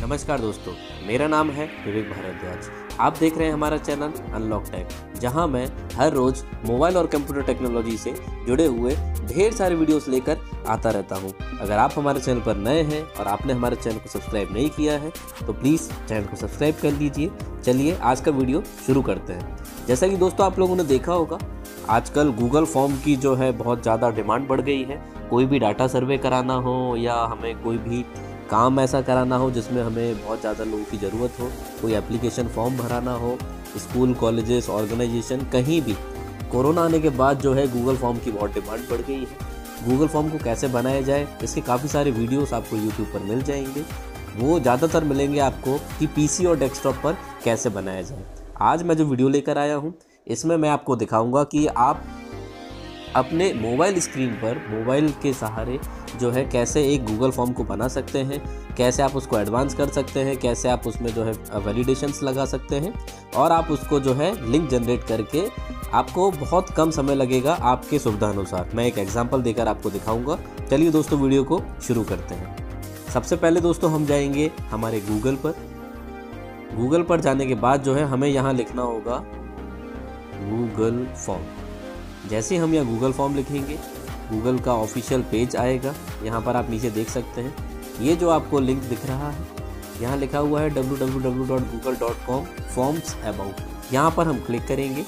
नमस्कार दोस्तों, मेरा नाम है विवेक भारद्वाज। आप देख रहे हैं हमारा चैनल अनलॉक टेक, जहां मैं हर रोज मोबाइल और कंप्यूटर टेक्नोलॉजी से जुड़े हुए ढेर सारे वीडियोस लेकर आता रहता हूं। अगर आप हमारे चैनल पर नए हैं और आपने हमारे चैनल को सब्सक्राइब नहीं किया है तो प्लीज़ चैनल को सब्सक्राइब कर लीजिए। चलिए आज का वीडियो शुरू करते हैं। जैसा कि दोस्तों आप लोगों ने देखा होगा, आजकल गूगल फॉर्म की जो है बहुत ज़्यादा डिमांड बढ़ गई है। कोई भी डाटा सर्वे कराना हो या हमें कोई भी काम ऐसा कराना हो जिसमें हमें बहुत ज़्यादा लोगों की ज़रूरत हो, कोई एप्लीकेशन फॉर्म भराना हो, स्कूल कॉलेजेस ऑर्गेनाइजेशन कहीं भी, कोरोना आने के बाद जो है गूगल फॉर्म की बहुत डिमांड बढ़ गई है। गूगल फॉर्म को कैसे बनाया जाए, इसके काफ़ी सारे वीडियोस आपको यूट्यूब पर मिल जाएंगे। वो ज़्यादातर मिलेंगे आपको कि पीसी और डेस्कटॉप पर कैसे बनाया जाए। आज मैं जो वीडियो लेकर आया हूँ इसमें मैं आपको दिखाऊँगा कि आप अपने मोबाइल स्क्रीन पर मोबाइल के सहारे जो है कैसे एक गूगल फॉर्म को बना सकते हैं, कैसे आप उसको एडवांस कर सकते हैं, कैसे आप उसमें जो है वैलिडेशंस लगा सकते हैं और आप उसको जो है लिंक जनरेट करके आपको बहुत कम समय लगेगा आपके सुविधा अनुसार। मैं एक एग्जांपल देकर आपको दिखाऊंगा। चलिए दोस्तों वीडियो को शुरू करते हैं। सबसे पहले दोस्तों हम जाएंगे हमारे गूगल पर जाने के बाद जो है हमें यहाँ लिखना होगा गूगल फॉर्म। जैसे हम यहाँ गूगल फॉर्म लिखेंगे, गूगल का ऑफिशियल पेज आएगा। यहाँ पर आप नीचे देख सकते हैं, ये जो आपको लिंक दिख रहा है यहाँ लिखा हुआ है www.google.com फॉर्म्स अबाउट। यहाँ पर हम क्लिक करेंगे।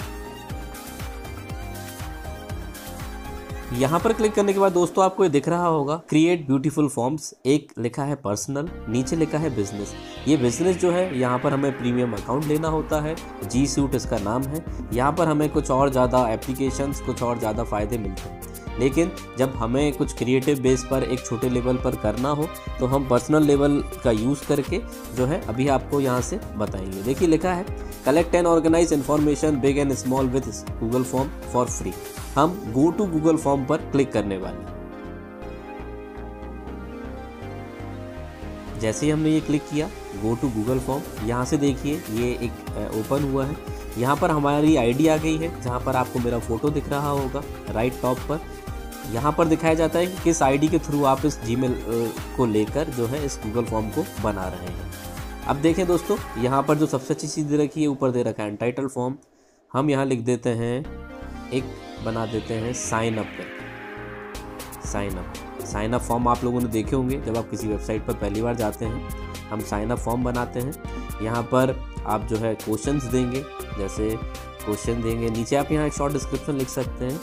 यहाँ पर क्लिक करने के बाद दोस्तों आपको ये दिख रहा होगा क्रिएट ब्यूटीफुल फॉर्म्स। एक लिखा है पर्सनल, नीचे लिखा है बिजनेस। ये बिजनेस जो है यहाँ पर हमें प्रीमियम अकाउंट लेना होता है, जी सूट इसका नाम है। यहाँ पर हमें कुछ और ज़्यादा एप्लीकेशंस, कुछ और ज़्यादा फ़ायदे मिलते हैं। लेकिन जब हमें कुछ क्रिएटिव बेस पर एक छोटे लेवल पर करना हो तो हम पर्सनल लेवल का यूज़ करके जो है अभी आपको यहाँ से बताएंगे। देखिए लिखा है collect and organize information big and small with Google form for free. हम गो टू गूगल फॉर्म पर क्लिक करने वाले हैं। जैसे ही हमने ये क्लिक किया गो टू गूगल फॉर्म, यहाँ से देखिए ये एक ओपन हुआ है। यहाँ पर हमारी आईडी आ गई है, जहाँ पर आपको मेरा फोटो दिख रहा होगा राइट टॉप पर। यहाँ पर दिखाया जाता है कि किस आईडी के थ्रू आप इस जीमेल को लेकर जो है इस गूगल फॉर्म को बना रहे हैं। अब देखें दोस्तों, यहाँ पर जो सबसे अच्छी चीज़ दे रखी है, ऊपर दे रखा है एंटाइटल फॉर्म। हम यहाँ लिख देते हैं, एक बना देते हैं साइन अप करके। साइन अप फॉर्म आप लोगों ने देखे होंगे जब आप किसी वेबसाइट पर पहली बार जाते हैं। हम साइन अप फॉर्म बनाते हैं। यहाँ पर आप जो है क्वेश्चंस देंगे, जैसे क्वेश्चन देंगे, नीचे आप यहाँ एक शॉर्ट डिस्क्रिप्शन लिख सकते हैं,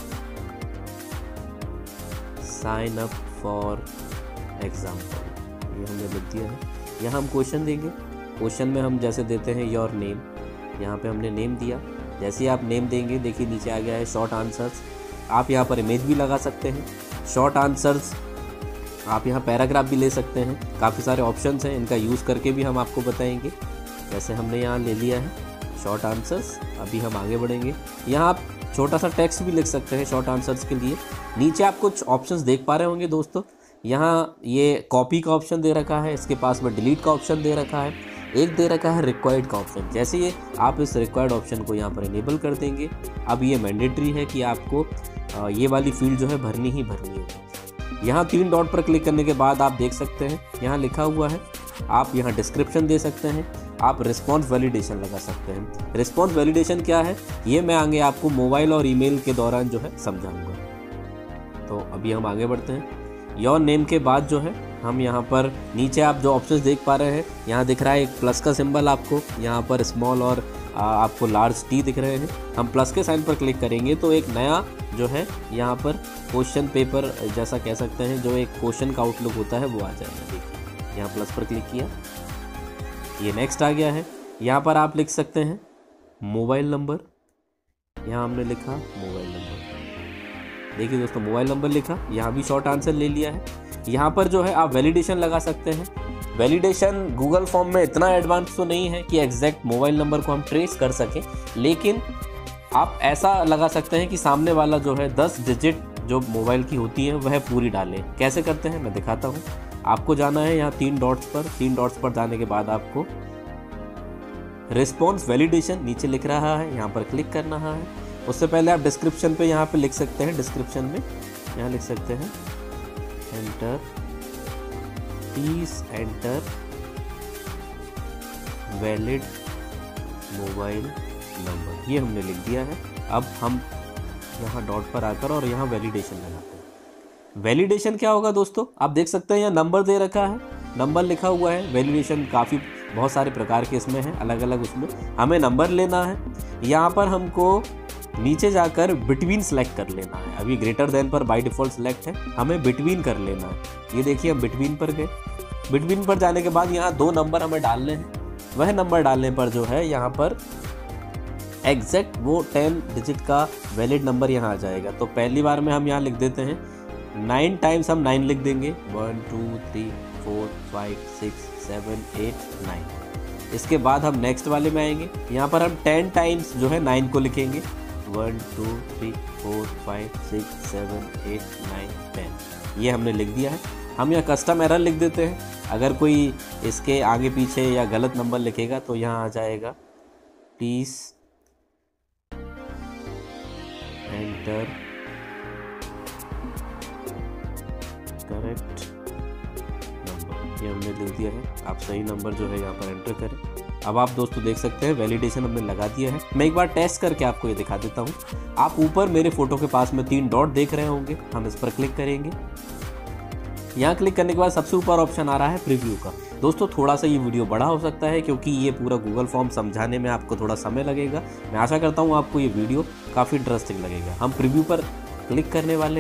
साइन अप फॉर एग्जाम्पल। ये हमने लिख दिया है। यहाँ हम क्वेश्चन देंगे। क्वेश्चन में हम जैसे देते हैं योर नेम, यहाँ पे हमने नेम दिया। जैसे ही आप नेम देंगे देखिए नीचे आ गया है शॉर्ट आंसर्स। आप यहाँ पर इमेज भी लगा सकते हैं। शॉर्ट आंसर्स आप यहाँ पैराग्राफ भी ले सकते हैं। काफ़ी सारे ऑप्शंस हैं, इनका यूज़ करके भी हम आपको बताएंगे। जैसे हमने यहाँ ले लिया है शॉर्ट आंसर्स। अभी हम आगे बढ़ेंगे। यहाँ आप छोटा सा टेक्स्ट भी लिख सकते हैं शॉर्ट आंसर्स के लिए। नीचे आप कुछ ऑप्शंस देख पा रहे होंगे दोस्तों। यहाँ ये कॉपी का ऑप्शन दे रखा है, इसके पास में डिलीट का ऑप्शन दे रखा है, एक दे रखा है रिक्वायर्ड का ऑप्शन। जैसे ये आप इस रिक्वायर्ड ऑप्शन को यहाँ पर इनेबल कर देंगे। अब ये मैंडेटरी है कि आपको ये वाली फील्ड जो है भरनी ही भरनी है। यहाँ 3 डॉट पर क्लिक करने के बाद आप देख सकते हैं यहाँ लिखा हुआ है, आप यहाँ डिस्क्रिप्शन दे सकते हैं, आप रिस्पॉन्स वैलिडेशन लगा सकते हैं। रिस्पॉन्स वैलिडेशन क्या है ये मैं आगे आपको मोबाइल और ईमेल के दौरान जो है समझाऊंगा। तो अभी हम आगे बढ़ते हैं। योर नेम के बाद जो है हम यहाँ पर नीचे आप जो ऑप्शंस देख पा रहे हैं, यहाँ दिख रहा है एक प्लस का सिंबल आपको, यहाँ पर स्मॉल और आपको लार्ज टी दिख रहे हैं। हम प्लस के साइन पर क्लिक करेंगे तो एक नया जो है यहाँ पर क्वेश्चन पेपर जैसा कह सकते हैं, जो एक क्वेश्चन का आउटलुक होता है वो आ जाएगा। देखिए यहाँ प्लस पर क्लिक किया, ये नेक्स्ट आ गया है। यहाँ पर आप लिख सकते हैं मोबाइल नंबर। यहाँ हमने लिखा मोबाइल नंबर। देखिए दोस्तों मोबाइल नंबर लिखा, यहाँ भी शॉर्ट आंसर ले लिया है। यहाँ पर जो है आप वैलिडेशन लगा सकते हैं। वैलिडेशन गूगल फॉर्म में इतना एडवांस तो नहीं है कि एग्जैक्ट मोबाइल नंबर को हम ट्रेस कर सकें, लेकिन आप ऐसा लगा सकते हैं कि सामने वाला जो है 10 डिजिट जो मोबाइल की होती है वह पूरी डालें। कैसे करते हैं मैं दिखाता हूँ। आपको जाना है यहाँ 3 डॉट्स पर। 3 डॉट्स पर जाने के बाद आपको रिस्पॉन्स वैलिडेशन नीचे लिख रहा है, यहाँ पर क्लिक करना है। उससे पहले आप डिस्क्रिप्शन पे यहाँ पे लिख सकते हैं। डिस्क्रिप्शन में यहाँ लिख सकते हैं enter, please enter valid mobile number, ये हमने लिख दिया है। अब हम यहाँ डॉट पर आकर और यहाँ वैलिडेशन लगाते हैं। वैलिडेशन क्या होगा दोस्तों, आप देख सकते हैं यहाँ नंबर दे रखा है, नंबर लिखा हुआ है। वैलिडेशन काफ़ी बहुत सारे प्रकार के इसमें हैं, अलग अलग, उसमें हमें नंबर लेना है। यहाँ पर हमको नीचे जाकर बिटवीन सेलेक्ट कर लेना है। अभी ग्रेटर देन पर बाय डिफ़ॉल्ट सेलेक्ट है, हमें बिटवीन कर लेना है। ये देखिए हम बिटवीन पर गए। बिटवीन पर जाने के बाद यहाँ 2 नंबर हमें डालने हैं। वह नंबर डालने पर जो है यहाँ पर एग्जैक्ट वो 10 डिजिट का वैलिड नंबर यहाँ आ जाएगा। तो पहली बार में हम यहाँ लिख देते हैं 9 टाइम्स, हम 9 लिख देंगे, 1 2 3 4 5 6 7 8 9। इसके बाद हम नेक्स्ट वाले में आएंगे, यहाँ पर हम 10 टाइम्स जो है 9 को लिखेंगे, 1 2 3 4 5 6 7 8 9 10। ये हमने लिख दिया है। हम यहाँ कस्टम एरर लिख देते हैं। अगर कोई इसके आगे पीछे या गलत नंबर लिखेगा तो यहाँ आ जाएगा प्लीज एंटर करेक्ट नंबर। ये हमने लिख दिया है। आप सही नंबर जो है यहाँ पर एंटर करें। अब आप दोस्तों देख सकते हैं वैलिडेशन हमने लगा दिया है। मैं एक बार टेस्ट करके आपको ये दिखा देता हूँ। आप ऊपर मेरे फोटो के पास में 3 डॉट देख रहे होंगे, हम इस पर क्लिक करेंगे। यहाँ क्लिक करने के बाद सबसे ऊपर ऑप्शन आ रहा है प्रीव्यू का। दोस्तों थोड़ा सा ये वीडियो बड़ा हो सकता है क्योंकि ये पूरा गूगल फॉर्म समझाने में आपको थोड़ा समय लगेगा। मैं आशा करता हूँ आपको ये वीडियो काफ़ी इंटरेस्टिंग लगेगा। हम प्रीव्यू पर क्लिक करने वाले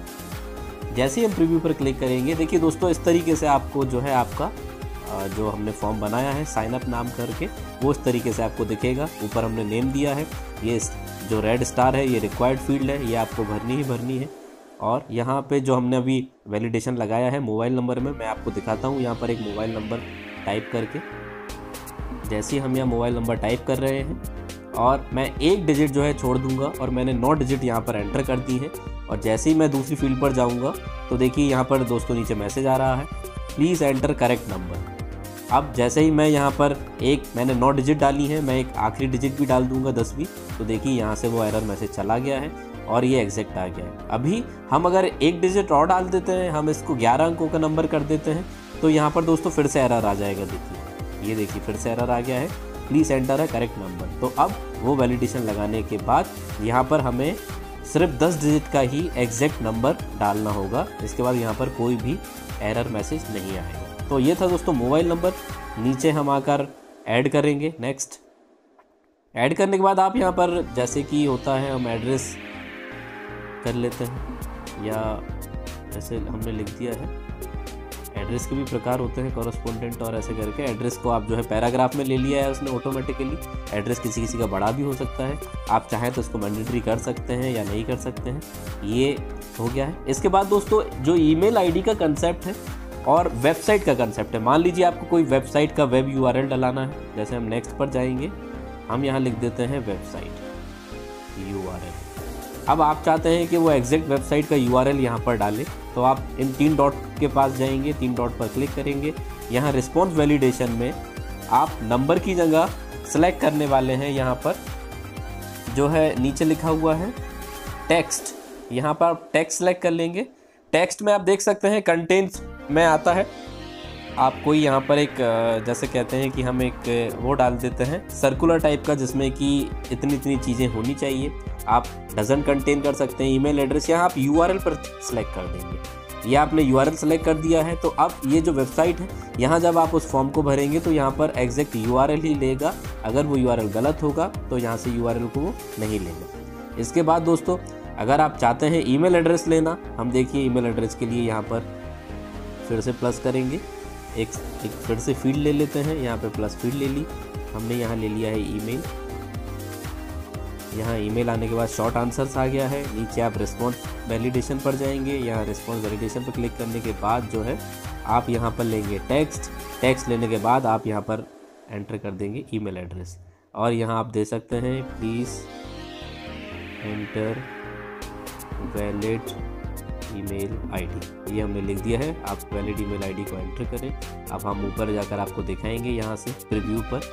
हैं। जैसे ही हम प्रीव्यू पर क्लिक करेंगे, देखिए दोस्तों इस तरीके से आपको जो है आपका जो हमने फॉर्म बनाया है साइन अप नाम करके, वो इस तरीके से आपको दिखेगा। ऊपर हमने नेम दिया है, ये जो रेड स्टार है ये रिक्वायर्ड फील्ड है, ये आपको भरनी ही भरनी है। और यहाँ पे जो हमने अभी वैलिडेशन लगाया है मोबाइल नंबर में, मैं आपको दिखाता हूँ। यहाँ पर एक मोबाइल नंबर टाइप करके, जैसे ही हम यहाँ मोबाइल नंबर टाइप कर रहे हैं और मैं 1 डिजिट जो है छोड़ दूंगा और मैंने 9 डिजिट यहाँ पर एंटर कर दी है। और जैसे ही मैं दूसरी फील्ड पर जाऊँगा तो देखिए यहाँ पर दोस्तों नीचे मैसेज आ रहा है, प्लीज़ एंटर करेक्ट नंबर। अब जैसे ही मैं यहाँ पर मैंने 9 डिजिट डाली है, मैं एक आखिरी डिजिट भी डाल दूंगा 10वीं, तो देखिए यहाँ से वो एरर मैसेज चला गया है और ये एग्जैक्ट आ गया है। अभी हम अगर 1 डिजिट और डाल देते हैं, हम इसको 11 अंकों का नंबर कर देते हैं, तो यहाँ पर दोस्तों फिर से एरर आ जाएगा। देखिए, ये देखिए फिर से एरर आ गया है, प्लीज़ एंटर है करेक्ट नंबर। तो अब वो वैलिडेशन लगाने के बाद यहाँ पर हमें सिर्फ 10 डिजिट का ही एग्जैक्ट नंबर डालना होगा। इसके बाद यहाँ पर कोई भी एरर मैसेज नहीं आएगा। तो ये था दोस्तों मोबाइल नंबर। नीचे हम आकर ऐड करेंगे। नेक्स्ट ऐड करने के बाद आप यहाँ पर जैसे कि होता है हम एड्रेस कर लेते हैं, या जैसे हमने लिख दिया है। एड्रेस के भी प्रकार होते हैं, कॉरेस्पोंडेंट और ऐसे करके। एड्रेस को आप जो है पैराग्राफ में ले लिया है उसने ऑटोमेटिकली। एड्रेस किसी किसी का बड़ा भी हो सकता है, आप चाहें तो इसको मैंडेटरी कर सकते हैं या नहीं कर सकते हैं। ये हो गया है। इसके बाद दोस्तों जो ईमेल आईडी का कंसेप्ट है और वेबसाइट का कंसेप्ट है। मान लीजिए आपको कोई वेबसाइट का वेब यूआरएल डलाना है, जैसे हम नेक्स्ट पर जाएंगे, हम यहाँ लिख देते हैं वेबसाइट यूआरएल। अब आप चाहते हैं कि वो एग्जैक्ट वेबसाइट का यूआरएल यहाँ पर डालें, तो आप इन 3 डॉट के पास जाएंगे, 3 डॉट पर क्लिक करेंगे। यहाँ रिस्पॉन्स वैलिडेशन में आप नंबर की जगह सेलेक्ट करने वाले हैं। यहाँ पर जो है नीचे लिखा हुआ है टेक्स्ट, यहाँ पर आप टेक्स्ट सेलेक्ट कर लेंगे। टेक्स्ट में आप देख सकते हैं कंटेंट्स में आता है। आप कोई यहाँ पर एक जैसे कहते हैं कि हम एक वो डाल देते हैं सर्कुलर टाइप का, जिसमें कि इतनी चीज़ें होनी चाहिए। आप डजन कंटेन कर सकते हैं। ईमेल एड्रेस यहाँ आप यूआरएल पर सेलेक्ट कर देंगे। ये आपने यूआरएल सेलेक्ट कर दिया है। तो अब ये जो वेबसाइट है, यहाँ जब आप उस फॉर्म को भरेंगे तो यहाँ पर एग्जैक्ट यूआरएल ही लेगा। अगर वो यूआरएल गलत होगा तो यहाँ से यूआरएल को वो नहीं लेगा। इसके बाद दोस्तों अगर आप चाहते हैं ईमेल एड्रेस लेना, हम देखिए ईमेल एड्रेस के लिए यहाँ पर फिर से प्लस करेंगे, एक फिर से फील्ड ले लेते हैं। यहाँ पे प्लस फील्ड ले ली हमने, यहाँ ले लिया है ईमेल। यहाँ ईमेल आने के बाद शॉर्ट आंसर्स आ गया है। नीचे आप रिस्पॉन्स वैलिडेशन पर जाएंगे। यहाँ रिस्पॉन्स वैलिडेशन पर क्लिक करने के बाद जो है आप यहाँ पर लेंगे टेक्स्ट लेने के बाद आप यहाँ पर एंटर कर देंगे ईमेल एड्रेस। और यहाँ आप दे सकते हैं please enter valid email ID. ये हमने लिख दिया है। आप वैलिड ईमेल आईडी को एंटर करें। अब हम ऊपर जाकर आपको दिखाएंगे यहाँ से प्रीव्यू पर।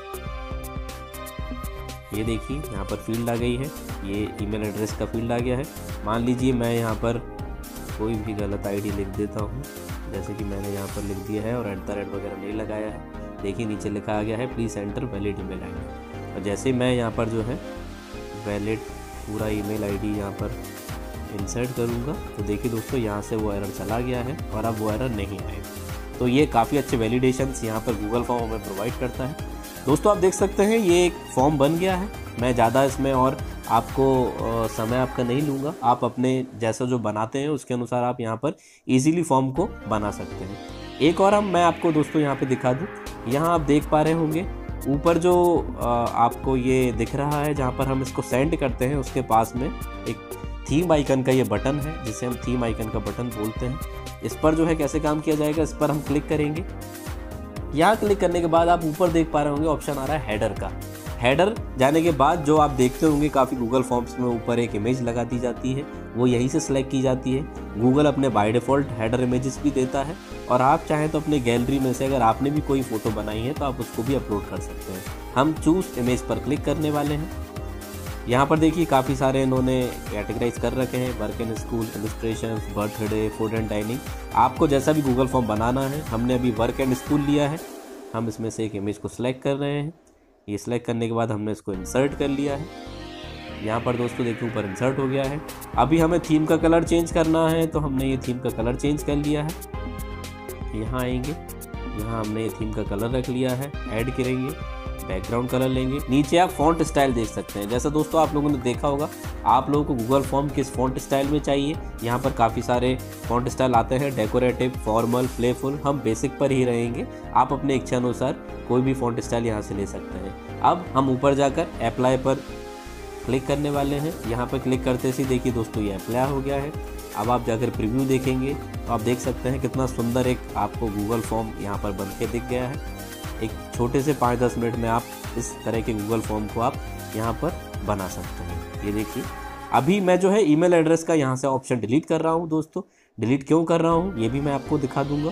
ये देखिए यहाँ पर फील्ड आ गई है, ये ईमेल एड्रेस का फील्ड आ गया है। मान लीजिए मैं यहाँ पर कोई भी गलत आईडी लिख देता हूँ, जैसे कि मैंने यहाँ पर लिख दिया है और @ वगैरह नहीं लगाया है। देखिए नीचे लिखा आ गया है please enter valid email ID. और जैसे मैं यहाँ पर जो है वैलिड पूरा ईमेल आईडी यहाँ पर इंसर्ट करूँगा तो देखिए दोस्तों यहाँ से वो एरर चला गया है और अब वो एरर नहीं आएगा। तो ये काफ़ी अच्छे वैलिडेशंस यहाँ पर गूगल फॉर्म हमें प्रोवाइड करता है। दोस्तों आप देख सकते हैं ये एक फॉर्म बन गया है। मैं ज़्यादा इसमें और आपको समय आपका नहीं लूँगा, आप अपने जैसा जो बनाते हैं उसके अनुसार आप यहाँ पर इजीली फॉर्म को बना सकते हैं। एक और मैं आपको दोस्तों यहाँ पे दिखा दूँ, यहाँ आप देख पा रहे होंगे ऊपर जो आपको ये दिख रहा है जहाँ पर हम इसको सेंड करते हैं उसके पास में एक थीम आइकन का ये बटन है जिसे हम थीम आइकन का बटन बोलते हैं। इस पर जो है कैसे काम किया जाएगा, इस पर हम क्लिक करेंगे। यहाँ क्लिक करने के बाद आप ऊपर देख पा रहे होंगे ऑप्शन आ रहा है हेडर का। हेडर जाने के बाद जो आप देखते होंगे काफ़ी गूगल फॉर्म्स में ऊपर एक इमेज लगा दी जाती है, वो यहीं से सिलेक्ट की जाती है। गूगल अपने बाय डिफ़ॉल्ट हेडर इमेजेस भी देता है और आप चाहें तो अपने गैलरी में से अगर आपने भी कोई फ़ोटो बनाई है तो आप उसको भी अपलोड कर सकते हैं। हम चूज़ इमेज पर क्लिक करने वाले हैं। यहाँ पर देखिए काफ़ी सारे इन्होंने कैटेगराइज कर रखे हैं, work and school, illustration, birthday, food and dining. आपको जैसा भी गूगल फॉर्म बनाना है, हमने अभी वर्क एंड स्कूल लिया है। हम इसमें से एक इमेज को सिलेक्ट कर रहे हैं। ये सिलेक्ट करने के बाद हमने इसको इंसर्ट कर लिया है। यहाँ पर दोस्तों देखिए ऊपर इंसर्ट हो गया है। अभी हमें थीम का कलर चेंज करना है तो हमने ये थीम का कलर चेंज कर लिया है। यहाँ आएंगे, यहाँ हमने ये थीम का कलर रख लिया है, ऐड करेंगे, बैकग्राउंड कलर लेंगे। नीचे आप फॉन्ट स्टाइल देख सकते हैं। जैसा दोस्तों आप लोगों ने देखा होगा, आप लोगों को गूगल फॉर्म किस फॉन्ट स्टाइल में चाहिए, यहाँ पर काफ़ी सारे फॉन्ट स्टाइल आते हैं, डेकोरेटिव, फॉर्मल, प्लेफुल। हम बेसिक पर ही रहेंगे, आप अपने इच्छा अनुसार कोई भी फॉन्ट स्टाइल यहाँ से ले सकते हैं। अब हम ऊपर जाकर अप्लाई पर क्लिक करने वाले हैं। यहाँ पर क्लिक करते ही देखिए दोस्तों ये अप्लाई हो गया है। अब आप जाकर प्रीव्यू देखेंगे तो आप देख सकते हैं कितना सुंदर एक आपको गूगल फॉर्म यहाँ पर बन के दिख गया है। एक छोटे से 5-10 मिनट में आप इस तरह के गूगल फॉर्म को आप यहाँ पर बना सकते हैं। ये देखिए अभी मैं जो है ईमेल एड्रेस का यहाँ से ऑप्शन डिलीट कर रहा हूँ। दोस्तों डिलीट क्यों कर रहा हूँ ये भी मैं आपको दिखा दूंगा।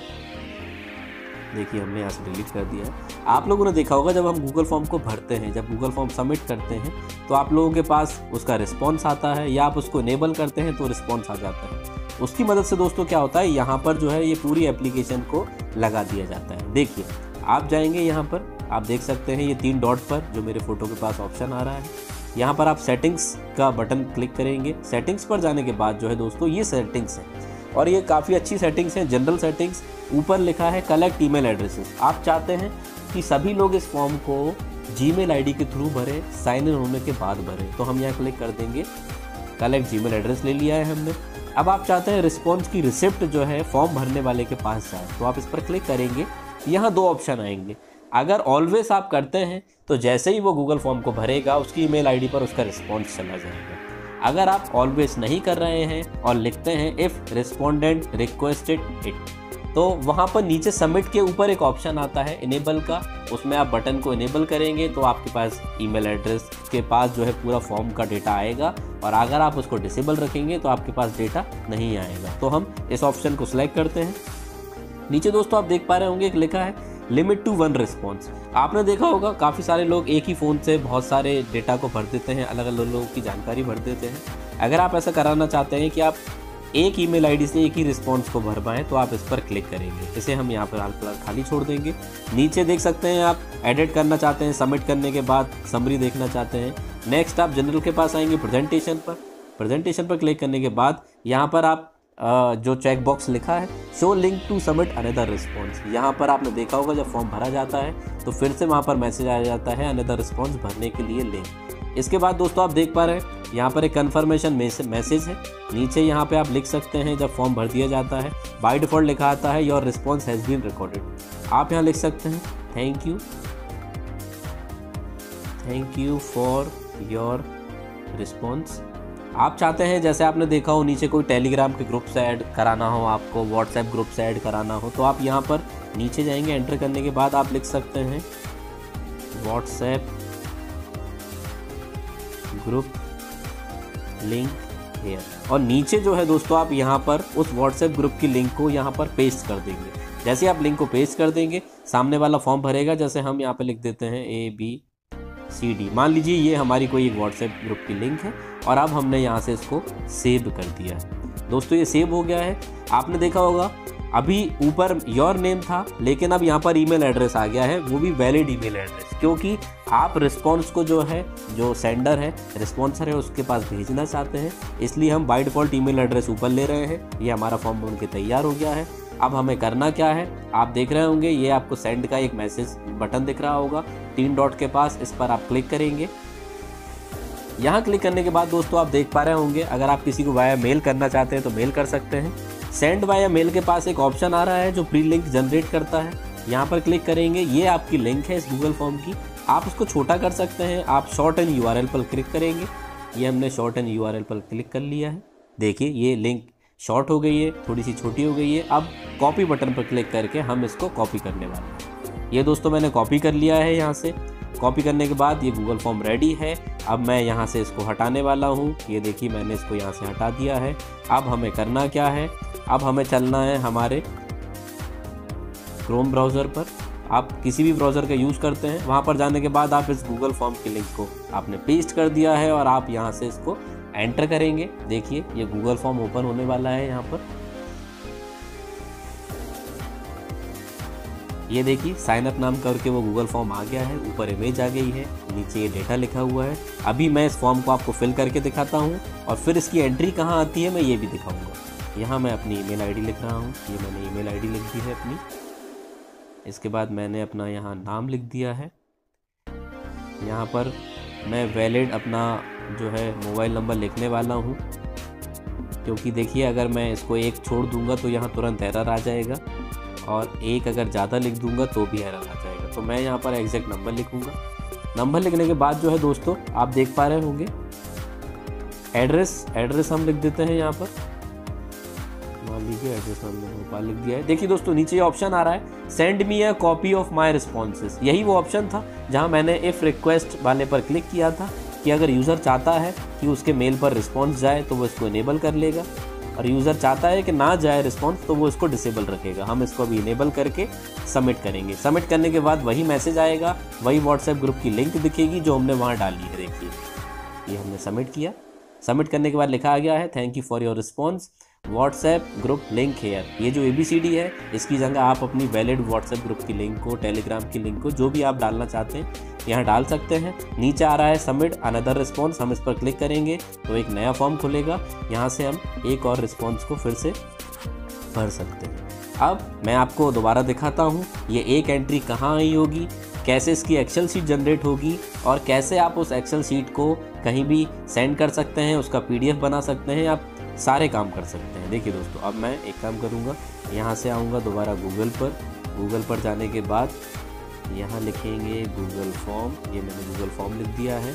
देखिए हमने यहाँ से डिलीट कर दिया है। आप लोगों ने देखा होगा जब हम गूगल फॉर्म को भरते हैं, जब गूगल फॉर्म सबमिट करते हैं तो आप लोगों के पास उसका रिस्पॉन्स आता है या आप उसको इनेबल करते हैं तो रिस्पॉन्स आ जाता है। उसकी मदद से दोस्तों क्या होता है, यहाँ पर जो है ये पूरी एप्लीकेशन को लगा दिया जाता है। देखिए आप जाएंगे यहाँ पर, आप देख सकते हैं ये 3 डॉट पर जो मेरे फ़ोटो के पास ऑप्शन आ रहा है, यहाँ पर आप सेटिंग्स का बटन क्लिक करेंगे। सेटिंग्स पर जाने के बाद जो है दोस्तों ये सेटिंग्स है और ये काफ़ी अच्छी सेटिंग्स हैं, जनरल सेटिंग्स। ऊपर लिखा है कलेक्ट ईमेल एड्रेसेस। आप चाहते हैं कि सभी लोग इस फॉर्म को जीमेल आईडी के थ्रू भरें, साइन इन होने के बाद भरें, तो हम यहाँ क्लिक कर देंगे। कलेक्ट जीमेल एड्रेस ले लिया है हमने। अब आप चाहते हैं रिस्पॉन्स की रिसिप्ट जो है फॉर्म भरने वाले के पास जाए, तो आप इस पर क्लिक करेंगे। यहाँ 2 ऑप्शन आएंगे। अगर ऑलवेज आप करते हैं तो जैसे ही वो गूगल फॉर्म को भरेगा उसकी ईमेल आईडी पर उसका रिस्पॉन्स चला जाएगा। अगर आप ऑलवेज नहीं कर रहे हैं और लिखते हैं इफ़ रिस्पोंडेंट रिक्वेस्टेड इट, तो वहाँ पर नीचे सबमिट के ऊपर एक ऑप्शन आता है इनेबल का, उसमें आप बटन को इनेबल करेंगे तो आपके पास ईमेल एड्रेस के पास जो है पूरा फॉर्म का डेटा आएगा। और अगर आप उसको डिसेबल रखेंगे तो आपके पास डेटा नहीं आएगा। तो हम इस ऑप्शन को सिलेक्ट करते हैं। नीचे दोस्तों आप देख पा रहे होंगे एक लिखा है लिमिट टू 1 रिस्पॉन्स। आपने देखा होगा काफ़ी सारे लोग एक ही फ़ोन से बहुत सारे डेटा को भर देते हैं, अलग अलग लोगों की जानकारी भर देते हैं। अगर आप ऐसा कराना चाहते हैं कि आप एक ईमेल आईडी से एक ही रिस्पॉन्स को भर पाएँ तो आप इस पर क्लिक करेंगे। इसे हम यहाँ पर हाल फिलहाल खाली छोड़ देंगे। नीचे देख सकते हैं आप एडिट करना चाहते हैं, सबमिट करने के बाद समरी देखना चाहते हैं। नेक्स्ट आप जनरल के पास आएंगे, प्रेजेंटेशन पर क्लिक करने के बाद यहाँ पर आप जो चेक बॉक्स लिखा है show link to submit another response, यहाँ पर आपने देखा होगा जब फॉर्म भरा जाता है तो फिर से वहाँ पर मैसेज आ जाता है अनदर रिस्पॉन्स भरने के लिए लिंक। इसके बाद दोस्तों आप देख पा रहे हैं यहाँ पर एक कन्फर्मेशन मैसेज है। नीचे यहाँ पे आप लिख सकते हैं जब फॉर्म भर दिया जाता है बाय डिफ़ॉल्ट लिखा आता है your response has been recorded. आप यहाँ लिख सकते हैं thank you for your response. आप चाहते हैं जैसे आपने देखा हो नीचे कोई टेलीग्राम के ग्रुप से ऐड कराना हो, आपको व्हाट्सएप ग्रुप से ऐड कराना हो, तो आप यहाँ पर नीचे जाएंगे। एंटर करने के बाद आप लिख सकते हैं व्हाट्सएप ग्रुप लिंक हेयर। और नीचे जो है दोस्तों आप यहाँ पर उस व्हाट्सएप ग्रुप की लिंक को यहाँ पर पेस्ट कर देंगे। जैसे आप लिंक को पेस्ट कर देंगे सामने वाला फॉर्म भरेगा। जैसे हम यहाँ पर लिख देते हैं ABCD, मान लीजिए ये हमारी कोई एक व्हाट्सएप ग्रुप की लिंक है और अब हमने यहाँ से इसको सेव कर दिया है। दोस्तों ये सेव हो गया है। आपने देखा होगा अभी ऊपर योर नेम था, लेकिन अब यहाँ पर ईमेल एड्रेस आ गया है, वो भी वैलिड ईमेल एड्रेस, क्योंकि आप रिस्पॉन्स को जो सेंडर है, रिस्पॉन्सर है, उसके पास भेजना चाहते हैं, इसलिए हम बाय डिफ़ॉल्ट ईमेल एड्रेस ऊपर ले रहे हैं। ये हमारा फॉर्म बन के तैयार हो गया है। अब हमें करना क्या है, आप देख रहे होंगे ये आपको सेंड का एक मैसेज बटन दिख रहा होगा 3 डॉट के पास, इस पर आप क्लिक करेंगे। यहाँ क्लिक करने के बाद दोस्तों आप देख पा रहे होंगे, अगर आप किसी को वाया मेल करना चाहते हैं तो मेल कर सकते हैं। सेंड वाया मेल के पास एक ऑप्शन आ रहा है जो प्री लिंक जनरेट करता है, यहाँ पर क्लिक करेंगे। ये आपकी लिंक है इस गूगल फॉर्म की, आप उसको छोटा कर सकते हैं। आप शॉर्ट एंड URL पर क्लिक करेंगे। ये हमने शॉर्ट एंड URL पर क्लिक कर लिया है। देखिए ये लिंक शॉर्ट हो गई है, थोड़ी सी छोटी हो गई है। अब कॉपी बटन पर क्लिक करके हम इसको कॉपी करने वाले हैं। ये दोस्तों मैंने कॉपी कर लिया है। यहाँ से कॉपी करने के बाद ये गूगल फॉर्म रेडी है। अब मैं यहाँ से इसको हटाने वाला हूँ। ये देखिए मैंने इसको यहाँ से हटा दिया है। अब हमें करना क्या है, अब हमें चलना है हमारे क्रोम ब्राउज़र पर। आप किसी भी ब्राउज़र का यूज़ करते हैं, वहाँ पर जाने के बाद आप इस गूगल फॉर्म की लिंक को आपने पेस्ट कर दिया है और आप यहाँ से इसको एंटर करेंगे। देखिए ये गूगल फॉर्म ओपन होने वाला है। यहाँ पर ये देखिए साइन अप नाम करके वो गूगल फॉर्म आ गया है, ऊपर इमेज आ गई है, नीचे ये डेटा लिखा हुआ है। अभी मैं इस फॉर्म को आपको फिल करके दिखाता हूँ और फिर इसकी एंट्री कहाँ आती है मैं ये भी दिखाऊंगा। यहाँ मैं अपनी ईमेल आईडी लिख रहा हूँ, ये मैंने ईमेल आईडी लिख दी है अपनी। इसके बाद मैंने अपना यहाँ नाम लिख दिया है। यहाँ पर मैं वैलिड अपना जो है मोबाइल नंबर लिखने वाला हूँ, क्योंकि देखिए अगर मैं इसको 1 छोड़ दूंगा तो यहाँ तुरंत एरर आ जाएगा, और 1 अगर ज़्यादा लिख दूंगा तो भी एरर आ जाएगा। तो मैं यहाँ पर एग्जैक्ट नंबर लिखूँगा। नंबर लिखने के बाद जो है दोस्तों आप देख पा रहे होंगे एड्रेस हम लिख देते हैं। यहाँ पर मान लीजिए एड्रेस हमने भोपाल लिख दिया है। देखिए दोस्तों नीचे ये ऑप्शन आ रहा है send me a copy of my responses. यही वो ऑप्शन था जहाँ मैंने इफ़ रिक्वेस्ट वाले पर क्लिक किया था कि अगर यूज़र चाहता है कि उसके मेल पर रिस्पॉन्स जाए तो वो इसको इनेबल कर लेगा, और यूज़र चाहता है कि ना जाए रिस्पॉन्स तो वो इसको डिसेबल रखेगा। हम इसको अभी इनेबल करके सबमिट करेंगे। सबमिट करने के बाद वही मैसेज आएगा, वही व्हाट्सएप ग्रुप की लिंक दिखेगी जो हमने वहाँ डाली है। देखिए ये हमने सबमिट किया। सबमिट करने के बाद लिखा आ गया है thank you for your response, WhatsApp group link here. ये जो ABCD है इसकी जगह आप अपनी वैलिड व्हाट्सएप ग्रुप की लिंक को, टेलीग्राम की लिंक को, जो भी आप डालना चाहते हैं यहाँ डाल सकते हैं। नीचे आ रहा है सबमिट अनदर रिस्पॉन्स, हम इस पर क्लिक करेंगे तो एक नया फॉर्म खुलेगा। यहाँ से हम एक और रिस्पॉन्स को फिर से भर सकते हैं। अब मैं आपको दोबारा दिखाता हूँ ये एक एंट्री कहाँ आई होगी, कैसे इसकी एक्सेल शीट जनरेट होगी, और कैसे आप उस एक्सेल शीट को कहीं भी सेंड कर सकते हैं, उसका PDF बना सकते हैं, आप सारे काम कर सकते हैं। देखिए दोस्तों अब मैं एक काम करूँगा, यहाँ से आऊँगा दोबारा गूगल पर जाने के बाद यहाँ लिखेंगे गूगल फॉर्म। ये मैंने गूगल फॉर्म लिख दिया है।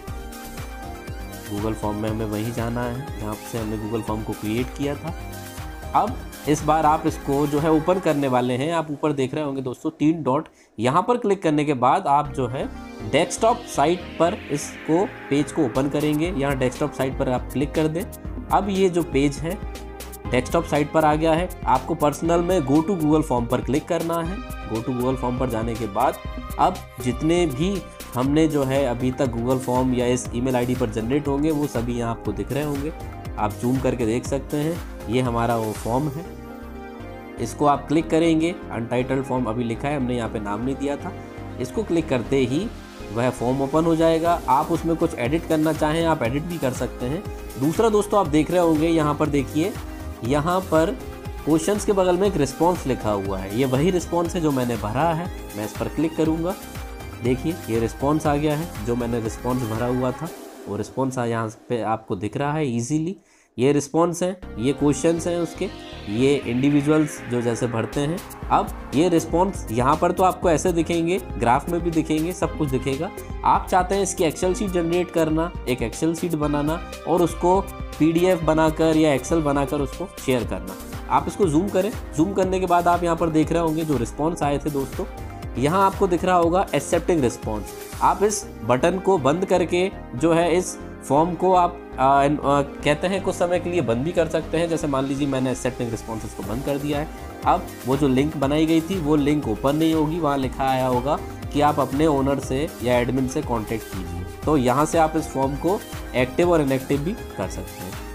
गूगल फॉर्म में हमें वहीं जाना है जहाँ से हमने गूगल फॉर्म को क्रिएट किया था। अब इस बार आप इसको जो है ओपन करने वाले हैं। आप ऊपर देख रहे होंगे दोस्तों 3 डॉट, यहाँ पर क्लिक करने के बाद आप जो है डेस्कटॉप साइट पर इसको पेज को ओपन करेंगे। यहाँ डेस्कटॉप साइट पर आप क्लिक कर दें। अब ये जो पेज है डेस्कटॉप साइट पर आ गया है। आपको पर्सनल में गो टू गूगल फॉर्म पर क्लिक करना है। गो टू गूगल फॉर्म पर जाने के बाद अब जितने भी हमने जो है अभी तक गूगल फॉर्म या इस ईमेल आईडी पर जनरेट होंगे वो सभी यहाँ आपको दिख रहे होंगे। आप जूम करके देख सकते हैं, ये हमारा वो फॉर्म है। इसको आप क्लिक करेंगे, अनटाइटल्ड फॉर्म अभी लिखा है, हमने यहाँ पे नाम नहीं दिया था। इसको क्लिक करते ही वह फॉर्म ओपन हो जाएगा। आप उसमें कुछ एडिट करना चाहें आप एडिट भी कर सकते हैं। दूसरा दोस्तों आप देख रहे होंगे यहाँ पर देखिए, यहाँ पर क्वेश्चंस के बगल में एक रिस्पॉन्स लिखा हुआ है। ये वही रिस्पॉन्स है जो मैंने भरा है। मैं इस पर क्लिक करूँगा, देखिए ये रिस्पॉन्स आ गया है। जो मैंने रिस्पॉन्स भरा हुआ था वो रिस्पॉन्स यहाँ पे आपको दिख रहा है ईजीली। ये रिस्पॉन्स हैं, ये क्वेश्चंस हैं उसके, ये इंडिविजुअल्स जो जैसे भरते हैं। अब ये रिस्पॉन्स यहाँ पर तो आपको ऐसे दिखेंगे, ग्राफ में भी दिखेंगे, सब कुछ दिखेगा। आप चाहते हैं इसकी एक्सेल शीट जनरेट करना, एक एक्सेल शीट बनाना और उसको PDF बनाकर या एक्सेल बनाकर उसको शेयर करना। आप इसको जूम करें। जूम करने के बाद आप यहाँ पर देख रहे होंगे जो रिस्पॉन्स आए थे दोस्तों, यहाँ आपको दिख रहा होगा एक्सेप्टिंग रिस्पॉन्स। आप इस बटन को बंद करके जो है इस फॉर्म को आप कहते हैं कुछ समय के लिए बंद भी कर सकते हैं। जैसे मान लीजिए मैंने एक्सेप्टिंग रिस्पॉन्सेस को बंद कर दिया है। अब वो जो लिंक बनाई गई थी वो लिंक ओपन नहीं होगी, वहाँ लिखा आया होगा कि आप अपने ओनर से या एडमिन से कांटेक्ट कीजिए। तो यहाँ से आप इस फॉर्म को एक्टिव और इनएक्टिव भी कर सकते हैं।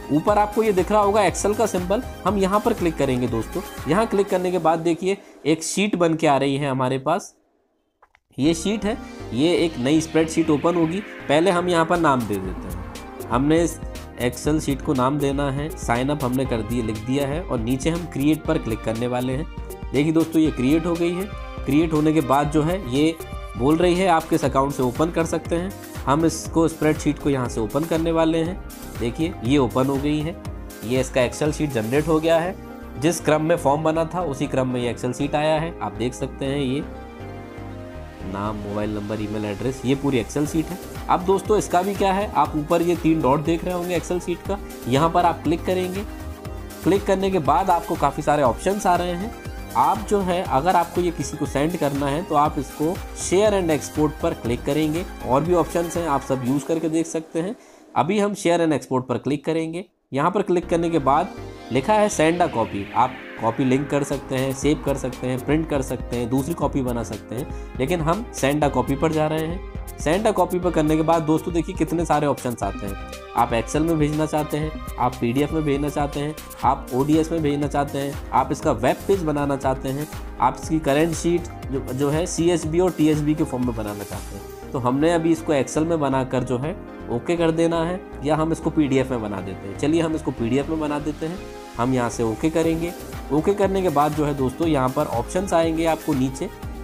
ऊपर आपको ये दिख रहा होगा एक्सेल का सिंबल, हम यहाँ पर क्लिक करेंगे दोस्तों। यहाँ क्लिक करने के बाद देखिए एक शीट बन के आ रही है हमारे पास। ये शीट है, ये एक नई स्प्रेडशीट ओपन होगी। पहले हम यहाँ पर नाम दे देते हैं। हमने इस एक्सेल शीट को नाम देना है, साइन अप हमने कर दिए, लिख दिया है, और नीचे हम क्रिएट पर क्लिक करने वाले हैं। देखिए दोस्तों ये क्रिएट हो गई है। क्रिएट होने के बाद जो है ये बोल रही है आप किस अकाउंट से ओपन कर सकते हैं। हम इसको स्प्रेडशीट को यहाँ से ओपन करने वाले हैं। देखिए ये ओपन हो गई है, ये इसका एक्सेल शीट जनरेट हो गया है। जिस क्रम में फॉर्म बना था उसी क्रम में ये एक्सेल शीट आया है। आप देख सकते हैं ये नाम, मोबाइल नंबर, ईमेल एड्रेस, ये पूरी एक्सेल शीट है। अब दोस्तों इसका भी क्या है, आप ऊपर ये 3 डॉट देख रहे होंगे एक्सेल शीट का, यहाँ पर आप क्लिक करेंगे। क्लिक करने के बाद आपको काफ़ी सारे ऑप्शंस आ रहे हैं। आप जो है अगर आपको ये किसी को सेंड करना है तो आप इसको शेयर एंड एक्सपोर्ट पर क्लिक करेंगे। और भी ऑप्शंस हैं, आप सब यूज़ करके देख सकते हैं। अभी हम शेयर एंड एक्सपोर्ट पर क्लिक करेंगे। यहाँ पर क्लिक करने के बाद लिखा है सेंड अ कॉपी। आप कॉपी लिंक कर सकते हैं, सेव कर सकते हैं, प्रिंट कर सकते हैं, दूसरी कॉपी बना सकते हैं, लेकिन हम सेंड अ कॉपी पर जा रहे हैं। सेंड अ कॉपी पर करने के बाद दोस्तों देखिए कितने सारे ऑप्शंस आते हैं। आप एक्सेल में भेजना चाहते हैं, आप पीडीएफ में भेजना चाहते हैं, आप ओडीएस में भेजना चाहते हैं, आप इसका वेब पेज बनाना चाहते हैं, आप इसकी करेंट शीट जो है सीएसबी और टीएसबी के फॉर्म में बनाना चाहते हैं। तो हमने अभी इसको एक्सेल में बनाकर जो है ओके कर देना है, या हम इसको पीडीएफ में बना देते हैं। चलिए हम इसको पीडीएफ में बना देते हैं। हम यहाँ से ओके करेंगे। ओके करने के बाद जो है दोस्तों यहाँ पर ऑप्शंस आएंगे आपको नीचे।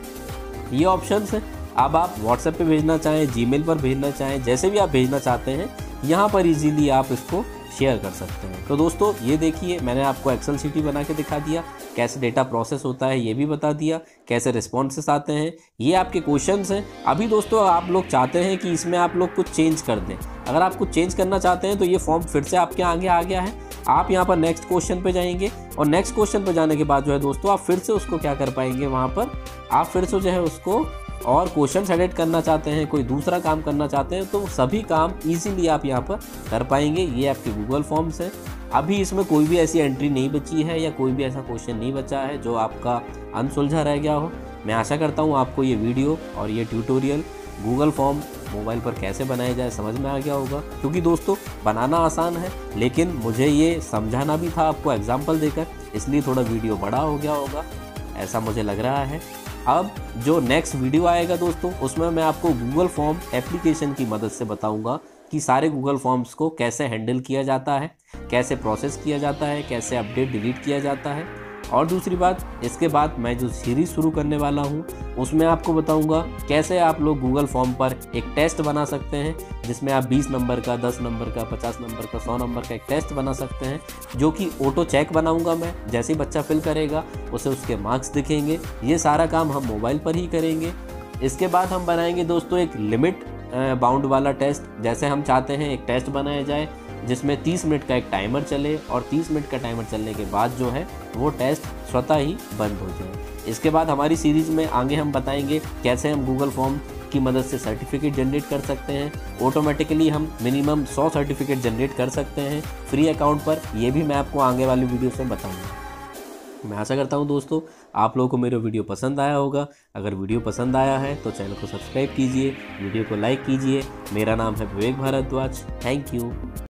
ये ऑप्शंस हैं, अब आप व्हाट्सएप पे भेजना चाहें, जीमेल पर भेजना चाहें, जैसे भी आप भेजना चाहते हैं यहाँ पर इजीली आप इसको शेयर कर सकते हैं। तो दोस्तों ये देखिए मैंने आपको एक्सेल शीट बना के दिखा दिया, कैसे डेटा प्रोसेस होता है ये भी बता दिया, कैसे रिस्पॉन्सेस आते हैं, ये आपके क्वेश्चंस हैं। अभी दोस्तों आप लोग चाहते हैं कि इसमें आप लोग कुछ चेंज कर दें। अगर आप कुछ चेंज करना चाहते हैं तो ये फॉर्म फिर से आपके आगे आ गया है। आप यहाँ पर नेक्स्ट क्वेश्चन पे जाएंगे, और नेक्स्ट क्वेश्चन पे जाने के बाद जो है दोस्तों आप फिर से उसको क्या कर पाएंगे, वहाँ पर आप फिर से जो है उसको और क्वेश्चन एडिट करना चाहते हैं, कोई दूसरा काम करना चाहते हैं, तो सभी काम इजीली आप यहाँ पर कर पाएंगे। ये आपके गूगल फॉर्म्स हैं। अभी इसमें कोई भी ऐसी एंट्री नहीं बची है या कोई भी ऐसा क्वेश्चन नहीं बचा है जो आपका अनसुलझा रह गया हो। मैं आशा करता हूँ आपको ये वीडियो और ये ट्यूटोरियल गूगल फॉर्म मोबाइल पर कैसे बनाया जाए समझ में आ गया होगा, क्योंकि दोस्तों बनाना आसान है, लेकिन मुझे ये समझाना भी था आपको एग्जाम्पल देकर, इसलिए थोड़ा वीडियो बड़ा हो गया होगा, ऐसा मुझे लग रहा है। अब जो नेक्स्ट वीडियो आएगा दोस्तों उसमें मैं आपको गूगल फॉर्म एप्लीकेशन की मदद से बताऊंगा कि सारे गूगल फॉर्म्स को कैसे हैंडल किया जाता है, कैसे प्रोसेस किया जाता है, कैसे अपडेट डिलीट किया जाता है। और दूसरी बात, इसके बाद मैं जो सीरीज़ शुरू करने वाला हूँ उसमें आपको बताऊंगा कैसे आप लोग गूगल फॉर्म पर एक टेस्ट बना सकते हैं, जिसमें आप 20 नंबर का, 10 नंबर का, 50 नंबर का, 100 नंबर का एक टेस्ट बना सकते हैं, जो कि ऑटो चेक बनाऊंगा मैं। जैसे ही बच्चा फिल करेगा उसे उसके मार्क्स दिखेंगे। ये सारा काम हम मोबाइल पर ही करेंगे। इसके बाद हम बनाएंगे दोस्तों एक लिमिट बाउंड वाला टेस्ट। जैसे हम चाहते हैं एक टेस्ट बनाया जाए जिसमें 30 मिनट का एक टाइमर चले, और 30 मिनट का टाइमर चलने के बाद जो है वो टेस्ट स्वतः ही बंद हो जाए। इसके बाद हमारी सीरीज़ में आगे हम बताएंगे कैसे हम गूगल फॉर्म की मदद से सर्टिफिकेट जनरेट कर सकते हैं। ऑटोमेटिकली हम मिनिमम 100 सर्टिफिकेट जनरेट कर सकते हैं फ्री अकाउंट पर। ये भी मैं आपको आगे वाली वीडियो में बताऊंगा। मैं आशा करता हूं दोस्तों आप लोगों को मेरा वीडियो पसंद आया होगा। अगर वीडियो पसंद आया है तो चैनल को सब्सक्राइब कीजिए, वीडियो को लाइक कीजिए। मेरा नाम है विवेक भारद्वाज। Thank you.